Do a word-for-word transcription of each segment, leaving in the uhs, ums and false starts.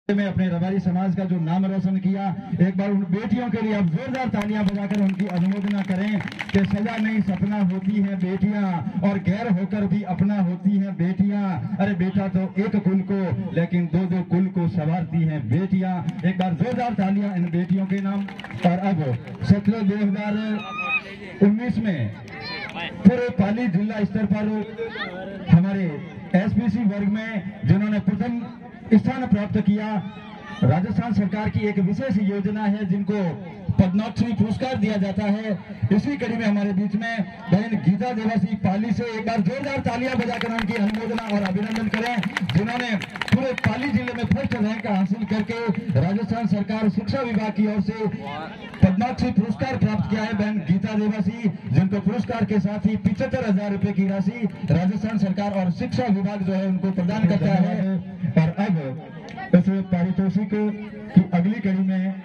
में अपने रबारी समाज का जो नाम रोशन किया, एक बार उन बेटियों के लिए आप जोरदार तालियां बजाकर उनकी अनुमोदना करें कि सजा नहीं सपना होती है बेटियां और गैर होकर भी अपना होती हैं बेटियां। अरे बेटा तो एक कुल को लेकिन दो दो कुल को संवारती हैं बेटियां। एक बार जोरदार तालियां इन बेटियों के नाम। और अब सत्रह दो हजार उन्नीस में पूरे पाली जिला स्तर पर हमारे एसपीसी वर्ग में जिन्होंने प्रथम स्थान प्राप्त किया, राजस्थान सरकार की एक विशेष योजना है जिनको पद्मश्री पुरस्कार दिया जाता है। इसी कड़ी में हमारे बीच में बहन गीता देवासी पाली से एक बार जोरदार तालियां बजाकर उनकी अनुमोदना और अभिनंदन करें, जिन्होंने पूरे पाली जिले में फर्स्ट रैंक हासिल करके राजस्थान सरकार शिक्षा विभाग की ओर से पद्मश्री पुरस्कार प्राप्त किया है। बहन गीता देवासी, जिनको पुरस्कार के साथ ही पिछहत्तर हजार रुपए की राशि राजस्थान सरकार और शिक्षा विभाग जो है उनको प्रदान करता है। और अब इस पारितोषिक की अगली कड़ी में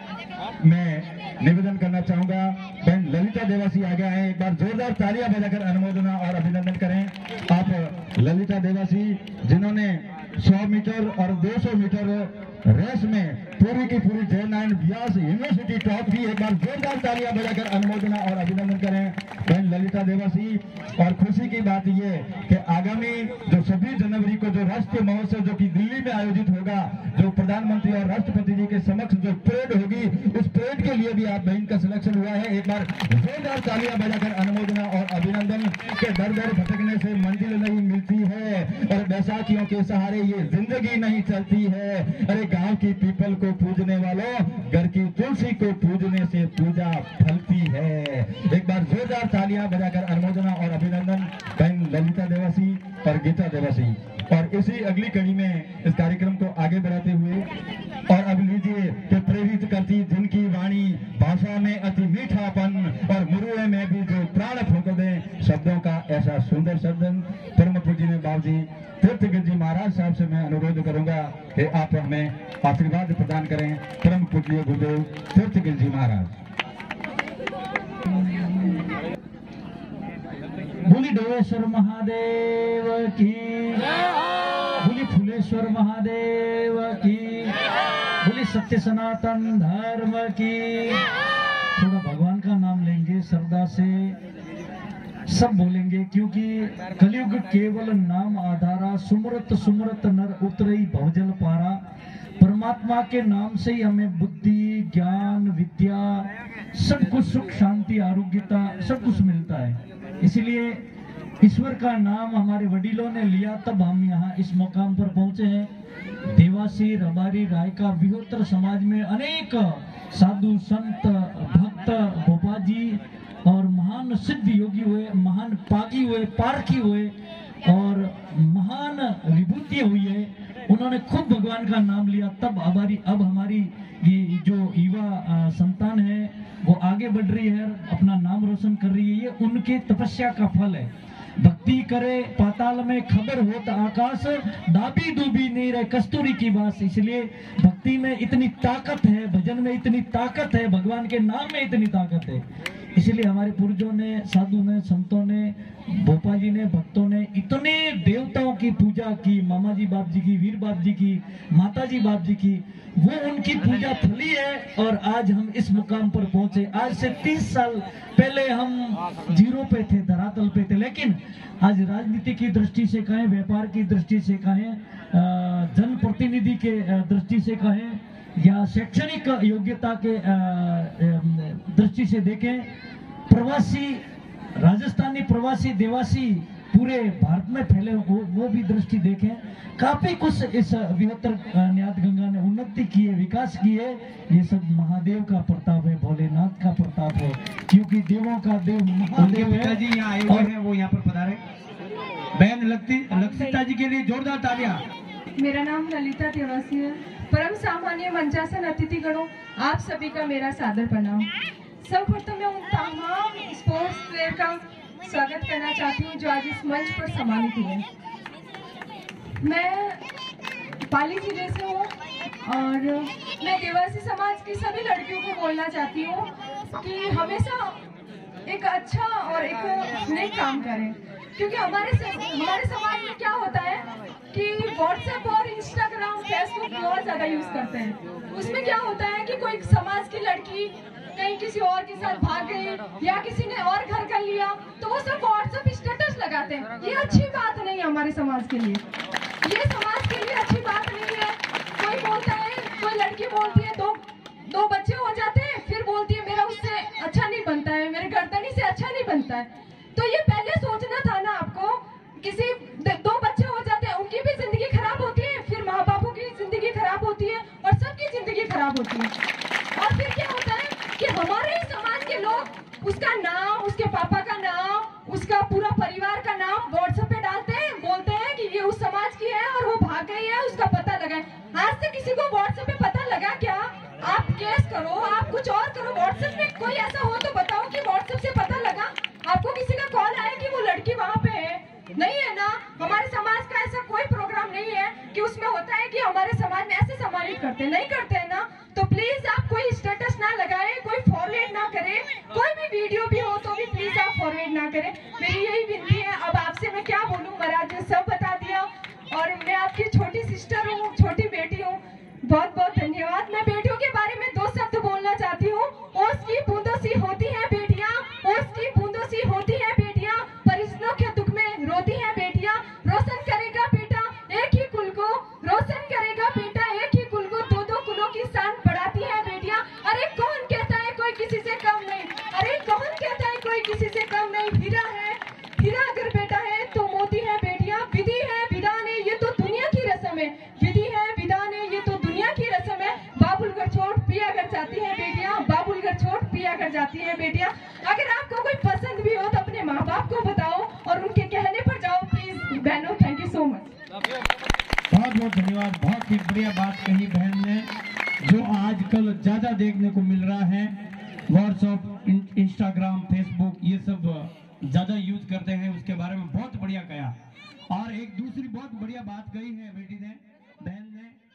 मैं निवेदन करना चाहूंगा, बहन ललिता देवासी आगे आए, एक बार जोरदार तालियां बजाकर अनुमोदना और अभिनंदन करें। आप ललिता देवासी जिन्होंने सौ मीटर और दो सौ मीटर रेस में पूरी की पूरी जय नारायण व्यास यूनिवर्सिटी टॉप की, एक बार जोरदार तालियां बजाकर अनुमोदना और अभिनंदन करें बहन ललिता देवासी। और खुशी की बात यह कि आगामी जो छब्बीस जनवरी को जो राष्ट्रीय महोत्सव जो कि दिल्ली में आयोजित होगा, जो प्रधानमंत्री और राष्ट्रपति जी के समक्ष जो परेड होगी, उस परेड के लिए भी आप बहन का सिलेक्शन हुआ है। एक बार जोरदार तालियां बजाकर अनुमोदना और अभिनंदन के दर दर भटकने से मंजिल नहीं मिलती है और बैसाखियों के सहारे ये जिंदगी नहीं चलती है। अरे गांव की पीपल को पूजने वालों, घर की तुलसी को पूजने से पूजा फलती है। एक बार जोरदार तालियां बजाकर अनुमोदना और अभिनंदन बहन ललिता देवासी और गीता देवासी। और इसी अगली कड़ी में इस कार्यक्रम को आगे बढ़ाते हुए और अब लीजिए कि प्रेरित करती जिनकी वाणी भाषा में अति मीठापन और मुरुए में भी जो प्राण फूंक दे, शब्दों का ऐसा सुंदर शब्दन परम पूज्य बाबू जी तीर्थगिरी जी महाराज साहब से मैं अनुरोध करूंगा कि आप हमें आशीर्वाद प्रदान करें। परम पूज्य गुरुदेव तीर्थगिरी जी महाराज। बोली डोळेश्वर महादेव की, बोली फुलेश्वर महादेव की, बोली सत्य सनातन धर्म की। थोड़ा भगवान का नाम लेंगे श्रद्धा से, सब बोलेंगे, क्योंकि कलयुग केवल नाम आधारा, सुमरत सुमरत नर उतरई भवजल पारा। परमात्मा के नाम से ही हमें बुद्धि, ज्ञान, विद्या, सब कुछ, सुख, शांति, आरोग्यता सब कुछ मिलता है। इसलिए ईश्वर का नाम हमारे वडीलों ने लिया, तब हम यहाँ इस मुकाम पर पहुंचे हैं। देवासी, रबारी, रायका, विहोत्र समाज में अनेक साधु, संत, भक्त, गोपाजी और महान सिद्ध योगी हुए, महान पागी हुए, पारखी हुए और महान विभूति हुई है। उन्होंने खुद भगवान का नाम लिया, तब हमारी अब हमारी ये जो युवा संतान है वो आगे बढ़ रही है, अपना नाम रोशन कर रही है। ये उनके तपस्या का फल है। भक्ति करे पाताल में, खबर होता आकाश, दाबी डूबी नहीं रहे कस्तूरी की बात। इसलिए भक्ति में इतनी ताकत है, भजन में इतनी ताकत है, भगवान के नाम में इतनी ताकत है। इसलिए हमारे पूर्वजों ने, साधु ने, संतों ने, भोपा जी ने, भक्तों ने इतने देवताओं की पूजा की, मामा जी बाप जी की, वीर बाप जी की, माता जी बाप जी की, वो उनकी पूजा फली है और आज हम इस मुकाम पर पहुंचे। आज से तीस साल पहले हम जीरो पे थे, धरातल पे थे, लेकिन आज राजनीति की दृष्टि से कहें, व्यापार की दृष्टि से कहें, जनप्रतिनिधि के दृष्टि से कहें या शैक्षणिक योग्यता के दृष्टि से देखें, प्रवासी राजस्थानी, प्रवासी देवासी पूरे भारत में फैले, वो, वो भी दृष्टि देखें, काफी कुछ इस विहत्तर न्यात गंगा ने उन्नति की है, विकास की है। ये सब महादेव का प्रताप है, भोलेनाथ का प्रताप है, क्योंकि देवों का देव महादेव है। जी यहाँ आए हुए हैं, वो यहाँ पर पधारे। बहन लक्षिता जी के लिए जोरदार तालियां। मेरा नाम ललिता देवासी है। परम सामान्य मंचासन अतिथि गणों, आप सभी का मेरा सादर प्रणाम। सर्वप्रथम मैं उन तमाम स्पोर्ट्स प्लेयर का स्वागत करना चाहती हूँ जो आज इस मंच पर सम्मानित हुए। मैं पाली जिले से हूँ और मैं देवासी समाज की सभी लड़कियों को बोलना चाहती हूँ कि हमेशा एक अच्छा और एक नेक काम करें, क्योंकि हमारे हमारे समाज में क्या होता है कि व्हाट्सएप और इंस्टाग्राम फेसबुक बहुत ज्यादा यूज करते हैं। उसमें क्या होता है कि कोई समाज की लड़की कहीं किसी और के साथ भाग गई या किसी ने और घर कर लिया तो वो सब व्हाट्सएप स्टेटस लगाते हैं। ये अच्छी बात नहीं है हमारे समाज के लिए, ये समाज के लिए अच्छी बात नहीं है। कोई बोलता है, कोई लड़की बोलती है दो दो बच्चे हो जाते हैं, फिर बोलती है मेरा उससे अच्छा नहीं बनता है, मेरे गर्दनी से अच्छा नहीं बनता है। तो ये पहले सोचना था ना आपको, किसी दो बच्चे हो जाते हैं उनकी भी जिंदगी खराब होती है, फिर माँ बापों की जिंदगी खराब होती है और सबकी जिंदगी खराब होती है। और फिर क्या होता है कि हमारे ही समाज के लोग उसका नाम, उसके पापा का नाम, उसका पूरा परिवार का नाम व्हाट्सएप पे डालते हैं, बोलते हैं कि ये उस समाज की है और वो भाग गई है, उसका पता लगाए। आज से किसी को व्हाट्सएप पे पता लगा क्या? आप केस करो, आप कुछ और करो। व्हाट्सएप में कोई ऐसा हो तो बताओ कि व्हाट्सएप से पता लगा, आपको किसी का कॉल आया कि वो लड़की वहाँ पे है? नहीं है ना। हमारे समाज का ऐसा कोई प्रोग्राम नहीं है कि उसमें होता है कि हमारे समाज में ऐसे सम्मानित करते हैं, नहीं करते हैं ना। तो प्लीज आप कोई स्टेटस ना लगाएं, कोई फॉरवर्ड ना करें, कोई भी वीडियो भी हो तो भी प्लीज आप फॉरवर्ड ना करें। मेरी यही विनती है। अब आपसे मैं क्या बोलूं, महाराज ने सब बता दिया और मैं आपकी छोटी सिस्टर हूँ, छोटी बेटी हूँ। बहुत बहुत धन्यवाद। मैं बेटियों के बारे में दो शब्द बोलना चाहती हूँ। ओस की बूंदों सी होती है बेटियां, ओस की बूंदों सी होती है बेटियां, परिजनों के दुख में रोती है बेटियां। रोशन करेगा बेटा एक ही कुल को, रोशन करेगा बेटा एक ही कुल को, दो दो कुलों की शान बढ़ाती है बेटियां। अरे कौन कहता है कोई किसी से कम नहीं, अरे कौन कहता है कोई किसी से कम नहीं। हीरा है, हीरा अगर बेटा है तो मोती है बेटियां। विधि है विधान है ये तो दुनिया की रस्म है, विधि है विधान है ये तो दुनिया की रस्म है। बाबुल घर छोड़ पिया कर जाती है बेटियां, बाबुल घर छोड़ पिया कर जाती है बेटियां। अगर आपको कोई पसंद भी हो तो अपने माँ बाप को बताओ और उनके कहने पर जाओ प्लीज। बहनों थैंक यू सो मच। बहुत बहुत धन्यवाद। बहुत ही बढ़िया बात कही बहन ने, जो आजकल ज्यादा देखने को मिल रहा है। व्हाट्सएप, इंस्टाग्राम, फेसबुक ये सब ज्यादा यूज करते हैं, उसके बारे में बहुत बढ़िया कहा। और एक दूसरी बहुत बढ़िया बात कही है बेटी ने, बहन ने।